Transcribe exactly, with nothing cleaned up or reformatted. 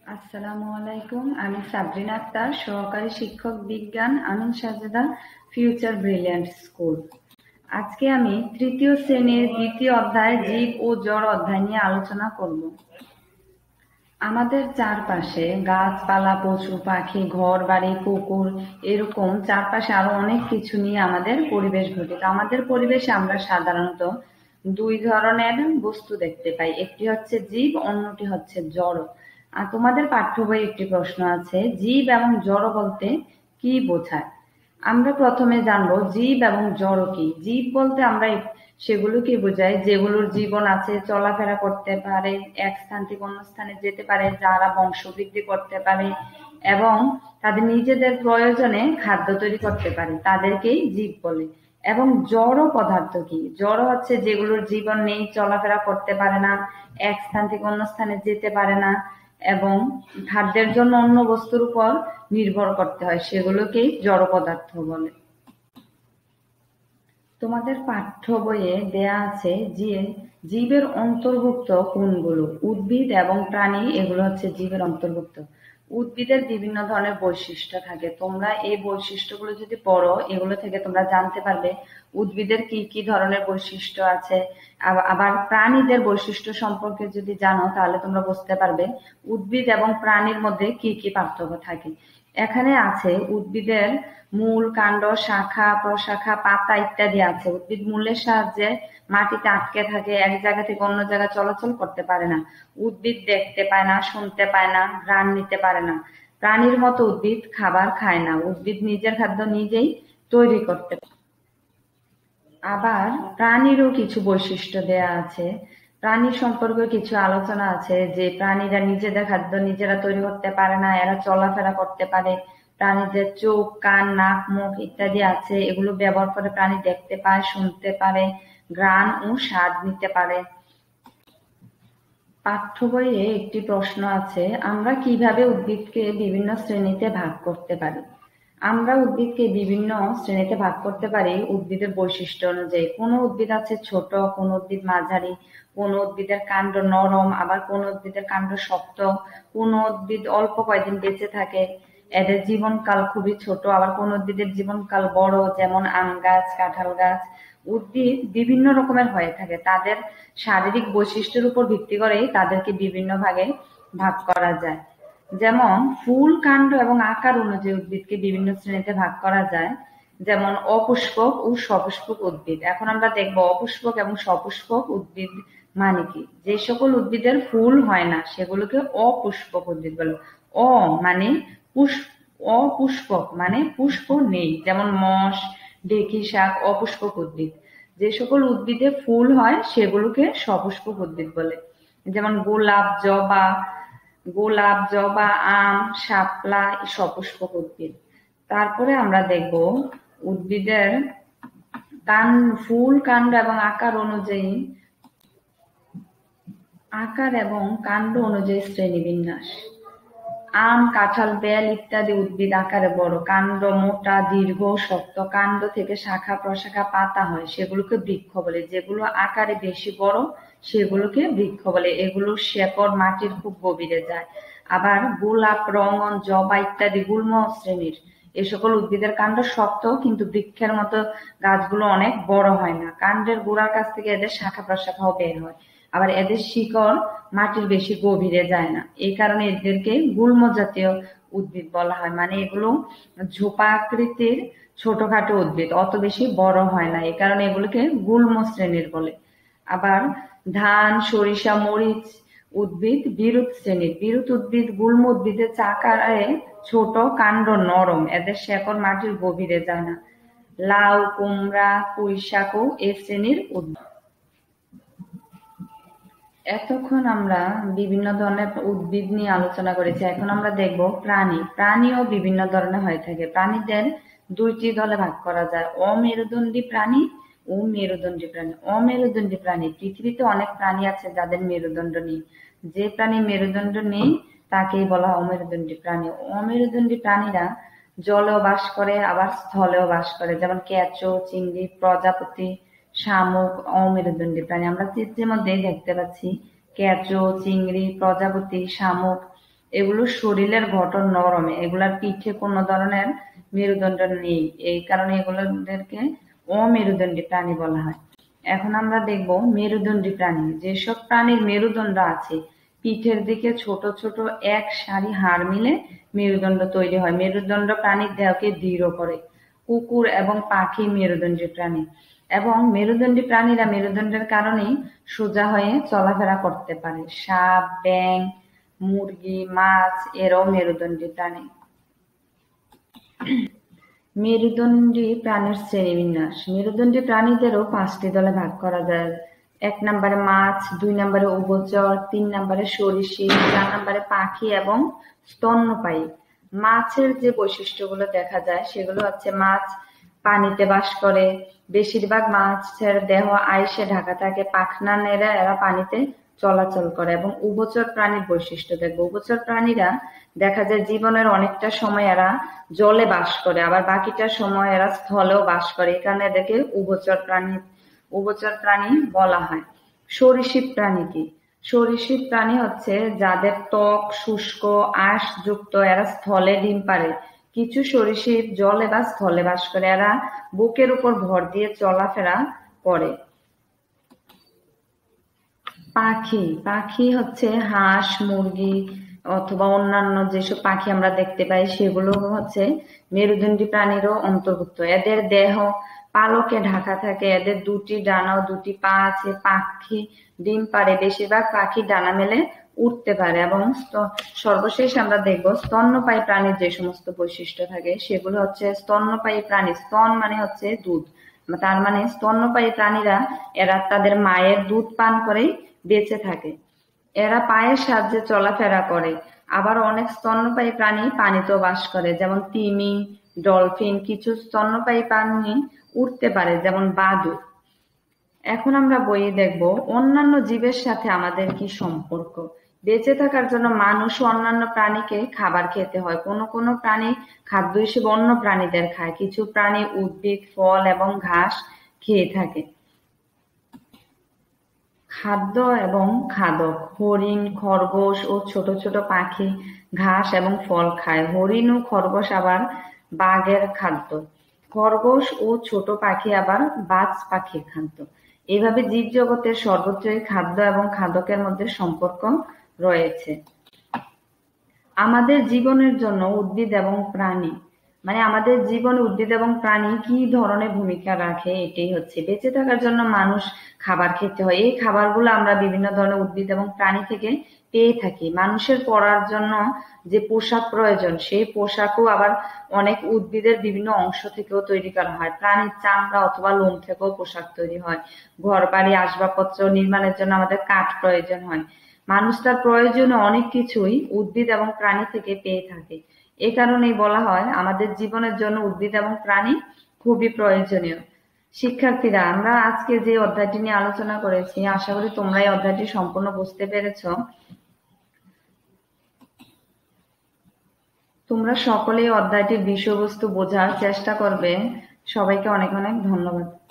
আসসালামু আলাইকুম। আমি সাবরিনা আক্তার, সহকারী শিক্ষক বিজ্ঞান, Amin Sajeda, future brilliant school. আজকে আমি তৃতীয় শ্রেণীর দ্বিতীয় অধ্যায় জীব ও জড় অধ্যায় নিয়ে আলোচনা করব। আমাদের চারপাশে গাছপালা, পশু পাখি, ঘর বাড়ি, পুকুর, এরকম চারপাশে আরো অনেক কিছু নিয়ে আমাদের পরিবেশ গঠিত। আমাদের পরিবেশে আমরা সাধারণত দুই ধরনের বস্তু দেখতে পাই, একটি হচ্ছে জীব, অন্যটি হচ্ছে জড়। আর তোমাদের পাঠ্য বইয়ে একটি প্রশ্ন আছে, জীব এবং জড় বলতে কি বোঝায়? আমরা প্রথমে জানবো জীব এবং জড় কি। জীব বলতে আমরা সেগুলোকে বোঝাই যেগুলোর জীবন আছে, চলাফেরা করতে পারে, এক স্থান থেকে অন্য স্থানে যেতে পারে, যারা বংশবৃদ্ধি করতে পারে এবং তাদের নিজেদের প্রয়োজনে খাদ্য তৈরি করতে পারে, তাদেরকেই জীব বলে। এবং জড় পদার্থ কি? জড় হচ্ছে যেগুলোর জীবন নেই, চলাফেরা করতে পারে না, এক স্থান থেকে অন্য স্থানে যেতে পারে না এবং খাদ্যের জন্য অন্য বস্তুর উপর নির্ভর করতে হয়, সেগুলোকেই জড় পদার্থ বলে। তোমাদের পাঠ্য বইয়ে দেয়া আছে যে জীবের অন্তর্ভুক্ত কোনগুলো? উদ্ভিদ এবং প্রাণী, এগুলো হচ্ছে জীবের অন্তর্ভুক্ত। উদ্ভিদের বিভিন্ন ধরনের বৈশিষ্ট্য থাকে, তোমরা এই বৈশিষ্ট্যগুলো যদি পড়ো, এগুলো থেকে তোমরা জানতে পারবে উদ্ভিদের কি কি ধরনের বৈশিষ্ট্য আছে। আবার প্রাণীদের বৈশিষ্ট্য সম্পর্কে যদি জানো, তাহলে তোমরা বুঝতে পারবে উদ্ভিদ এবং প্রাণীর মধ্যে কি কি পার্থক্য থাকে। এখানে আছে উদ্ভিদের মূল, কাণ্ড, শাখা, প্রশাখা, পাতা ইত্যাদি আছে। উদ্ভিদ মূলের সাহায্যে মাটিতে আটকে থাকে, এক জায়গা থেকে অন্য জায়গায় চলাচল করতে পারে না। উদ্ভিদ দেখতে পায় না, শুনতে পায় না, ঘ্রাণ নিতে পারে না। প্রাণীর মতো উদ্ভিদ খাবার খায় না, উদ্ভিদ নিজের খাদ্য নিজেই তৈরি করতে পারে। আবার প্রাণীরও কিছু বৈশিষ্ট্য দেয়া আছে। প্রাণী সম্পর্কে কিছু আলোচনা আছে যে প্রাণীরা নিজেদের খাদ্য নিজেরা তৈরি করতে পারে না, এরা চলাফেরা করতে পারে। প্রাণীদের চোখ, কান, নাক, মুখ ইত্যাদি আছে, এগুলো ব্যবহার করে প্রাণী দেখতে পায়, শুনতে পারে, ঘ্রাণ ও স্বাদ নিতে পারে। পাঠ্য বইয়ে একটি প্রশ্ন আছে, আমরা কিভাবে উদ্ভিদকে বিভিন্ন শ্রেণীতে ভাগ করতে পারি? আমরা উদ্ভিদকে বিভিন্ন শ্রেণীতে ভাগ করতে পারি উদ্ভিদের বৈশিষ্ট্য অনুযায়ী। কোন উদ্ভিদ আছে ছোট, কোন উদ্ভিদ মাঝারি, কোন উদ্ভিদের কাণ্ড নরম, আবার কোন উদ্ভিদের কাণ্ড শক্ত, কোন উদ্ভিদ অল্প কয়েকদিন বেঁচে থাকে, এদের জীবনকাল খুবই ছোট, আবার কোন উদ্ভিদের জীবনকাল বড়, যেমন আম গাছ, কাঁঠাল গাছ। উদ্ভিদ বিভিন্ন রকমের হয়ে থাকে, তাদের শারীরিক বৈশিষ্ট্যের উপর ভিত্তি করে তাদেরকে বিভিন্ন ভাগে ভাগ করা যায়। যেমন ফুল, কাণ্ড এবং আকার অনুযায়ী উদ্ভিদকে বিভিন্ন শ্রেণীতে ভাগ করা যায়, যেমন অপুষ্পক ও সপুষ্পক উদ্ভিদ। এখন আমরা দেখব অপুষ্পক এবং সপুষ্পক উদ্ভিদ মানে কি। যে সকল উদ্ভিদের ফুল হয় না সেগুলোকে অপুষ্পক উদ্ভিদ বলে। অ মানে পুষ্প, অপুষ্পক মানে পুষ্প নেই, যেমন মশ, ঢেঁকি শাক অপুষ্পক উদ্ভিদ। যে সকল উদ্ভিদে ফুল হয় সেগুলোকে সপুষ্পক উদ্ভিদ বলে, যেমন গোলাপ, জবা, গোলাপ, জবা, আম, শাপলা সপুষ্পক উদ্ভিদ। তারপরে আমরা দেখব উদ্ভিদের কান ফুল, কাণ্ড এবং আকার অনুযায়ী আকার এবং কাণ্ড অনুযায়ী শ্রেণীবিন্যাস। আম, কাঁঠাল, বেল ইত্যাদি উদ্ভিদ আকারে বড়, কাণ্ড মোটা, দীর্ঘ, শক্ত। কাণ্ড থেকে শাখা প্রশাখা পাতা হয়, সেগুলোকে বৃক্ষ বলে। যেগুলো আকারে বেশি বড় সেগুলোকে বৃক্ষ বলে, এগুলোর শেকড় মাটির খুব গভীরে যায়। আবার গোলাপ, রঙন, জবা ইত্যাদি গুল্ম শ্রেণীর। এ সকল উদ্ভিদের কাণ্ড শক্ত, কিন্তু বৃক্ষের মতো গাছগুলো অনেক বড় হয় না। কাণ্ডের গোড়ার কাছ থেকে এদের শাখা প্রশাখাও বের হয়। আবার এদের শিকড় মাটির বেশি গভীরে যায় না, এই কারণে এদেরকে গুল্ম জাতীয় উদ্ভিদ বলা হয়। মানে এগুলো ঝোপা আকৃতির ছোটখাটো উদ্ভিদ, অত বেশি বড় হয় না, এই কারণে এগুলোকে গুল্ম শ্রেণীর বলে। আবার ধান, সরিষা, মরিচ উদ্ভিদ বিরুৎ শ্রেণীর। বিরুৎ উদ্ভিদ গুল্ম উদ্ভিদের আকারে ছোট, কাণ্ড নরম, এদের শেকড় মাটির গভীরে যায় না। লাউ, কুমড়া, পুঁই শাকও এ শ্রেণীর উদ্ভিদ। এতক্ষণ আমরা বিভিন্ন ধরনের উদ্ভিদ নিয়ে আলোচনা করেছি, এখন আমরা দেখব প্রাণী। প্রাণীও বিভিন্ন ধরনের হয়ে থাকে। প্রাণীদের দুইটি দলে ভাগ করা যায়, অমেরুদণ্ডী প্রাণী ও মেরুদণ্ডী প্রাণী। অমেরুদণ্ডী প্রাণী, পৃথিবীতে অনেক প্রাণী আছে যাদের মেরুদণ্ড নেই। যে প্রাণী মেরুদণ্ড নেই তাকেই বলা হয় অমেরুদণ্ডী প্রাণী। অমেরুদণ্ডী প্রাণীরা জলেও বাস করে, আবার স্থলেও বাস করে, যেমন কেঁচো, চিংড়ি, প্রজাপতি, শামুক অমেরুদণ্ডী প্রাণী। আমরা চিত্রের মধ্যে দেখতে পাচ্ছি কেঁচো, চিংড়ি, প্রজাপতি, শামুক এগুলোর শরীরের গঠন নরম, এগুলার পিঠে কোনো ধরনের মেরুদণ্ড নেই, এই কারণে এগুলোদেরকে অমেরুদণ্ডী প্রাণী বলা হয়। এখন আমরা দেখব মেরুদণ্ডী প্রাণী। যেসব প্রাণীর মেরুদণ্ড আছে, পিঠের দিকে ছোট ছোট এক সারি হাড় মিলে মেরুদণ্ড তৈরি হয়। মেরুদণ্ড প্রাণীর দেহকে দৃঢ় করে। কুকুর এবং পাখি মেরুদণ্ডী প্রাণী, এবং মেরুদণ্ডী প্রাণীরা মেরুদণ্ডের কারণেই সোজা হয়ে চলাফেরা করতে পারে। সাপ, ব্যাঙ, মুরগি, মাছ এরাও মেরুদণ্ডী প্রাণী। মেরুদণ্ডী প্রাণীর শ্রেণীবিন্যাস। মেরুদণ্ডী প্রাণীদেরও পাঁচটি দলে ভাগ করা যায়। এক নম্বরে মাছ, দুই নম্বরে উভচর, তিন নম্বরে সরীসৃপ, চার নম্বরে পাখি এবং স্তন্যপায়ী। মাছের যে বৈশিষ্ট্যগুলো দেখা যায় সেগুলো হচ্ছে, মাছ পানিতে বাস করে। বেশিরভাগ মাছের দেহ আইসে ঢাকা থাকে, পাখনা নেড়ে এরা পানিতে চলাচল করে। এবং উভচর প্রাণীর বৈশিষ্ট্য দেখবো। উভচর প্রাণীরা দেখা যায় জীবনের অনেকটা সময় এরা জলে বাস করে, আবার বাকিটা সময় এরা স্থলেও বাস করে, এই কারণে এদেরকে উভচর প্রাণী উভচর প্রাণী বলা হয়। সরীসৃপ প্রাণী কি? সরীসৃপ প্রাণী হচ্ছে যাদের ত্বক শুষ্ক আঁশ যুক্ত, এরা স্থলে ডিম পাড়ে। কিছু সরীসৃপ জলে বা স্থলে বাস করে, এরা বুকের উপর ভর দিয়ে চলাফেরা করে। পাখি পাখি হচ্ছে হাঁস, মুরগি অথবা অন্যান্য যেসব পাখি আমরা দেখতে পাই সেগুলো হচ্ছে মেরুদণ্ডী প্রাণীরও অন্তর্ভুক্ত। এদের দেহ পালকে ঢাকা থাকে, এদের দুটি ডানা ও দুটি পা আছে। পাখি ডিম পাড়ে, বেশিরভাগ পাখি ডানা মেলে উঠতে পারে। এবং সর্বশেষ আমরা দেখব স্তন্যপায়ী প্রাণীর যে সমস্ত বৈশিষ্ট্য থাকে সেগুলো হচ্ছে, স্তন্যপায়ী প্রাণী, স্তন মানে হচ্ছে দুধ, তার মানে স্তন্যপায়ী প্রাণীরা এরা তাদের মায়ের দুধ পান করেই বেঁচে থাকে। এরা পায়ের সাহায্যে চলাফেরা করে। আবার অনেক স্তন্যপায়ী প্রাণী পানিতেও বাস করে, যেমন তিমি, ডলফিন। কিছু স্তন্যপায়ী প্রাণী উঠতে পারে, যেমন বাদুড়। এখন আমরা বইয়ে দেখব অন্যান্য জীবের সাথে আমাদের কি সম্পর্ক। বেঁচে থাকার জন্য মানুষ ও অন্যান্য প্রাণীকে খাবার খেতে হয়। কোনো কোনো প্রাণী খাদ্য হিসেবে অন্য প্রাণীদের খায়। কিছু প্রাণী উদ্ভিদ, ফল এবং ঘাস খেয়ে থাকে। খাদ্য এবং খাদক। হরিণ, খরগোশ ও ছোট ছোট পাখি ঘাস এবং ফল খায়। হরিণ ও খরগোশ আবার বাঘের খাদ্য। খরগোশ ও ছোট পাখি আবার বাজ পাখির খাদ্য। এভাবে জীব জগতের সর্বত্রই খাদ্য এবং খাদকের মধ্যে সম্পর্ক রয়েছে। আমাদের জীবনের জন্য উদ্ভিদ এবং প্রাণী, মানে আমাদের জীবনে উদ্ভিদ এবং প্রাণী কি ধরনের ভূমিকা রাখে, এটাই হচ্ছে বেঁচে থাকার জন্য মানুষ খাবার খেতে হয়। এই খাবারগুলো আমরা বিভিন্ন ধরনের উদ্ভিদ এবং প্রাণী থেকে পেয়ে থাকি। মানুষের পরার জন্য যে পোশাক প্রয়োজন, সেই পোশাকও আবার অনেক উদ্ভিদের বিভিন্ন অংশ থেকেও তৈরি করা হয়। প্রাণীর চামড়া অথবা লোম থেকেও পোশাক তৈরি হয়। ঘর বাড়ি আসবাবপত্র নির্মাণের জন্য আমাদের কাঠ প্রয়োজন হয়। মানুষ তার প্রয়োজনে অনেক কিছুই উদ্ভিদ এবং প্রাণী থেকে পেয়ে থাকে। এ কারণেই বলা হয় আমাদের জীবনের জন্য উদ্ভিদ এবং প্রাণী খুবই প্রয়োজনীয়। শিক্ষার্থীরা, আমরা আজকে যে অধ্যায়টি নিয়ে আলোচনা করেছি, আশা করি তোমরা এই অধ্যায়টি সম্পূর্ণ বুঝতে পেরেছো। তোমরা সকলেই অধ্যায়টির বিষয়বস্তু বোঝার চেষ্টা করবে। সবাইকে অনেক অনেক ধন্যবাদ।